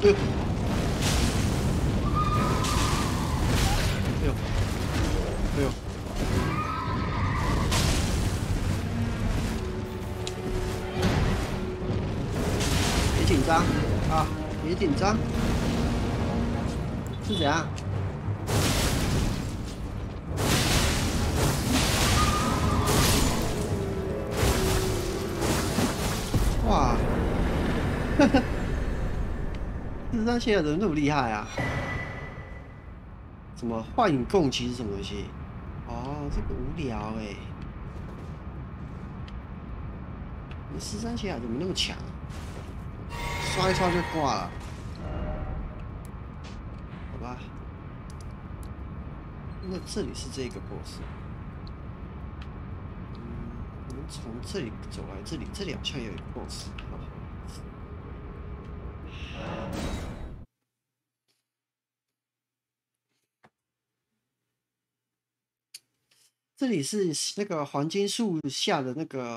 哎呦，哎呦，哎呦，别紧张啊，别紧张，是怎样？哇，43现在怎么那么厉害啊？什么幻影共击是什么东西？哦，这个无聊哎、你13血怎么那么强？刷一刷就挂了，好吧？那这里是这个 boss，我们从这里走来，这里好像有一个 boss，好，这里是那个黄金树下的那个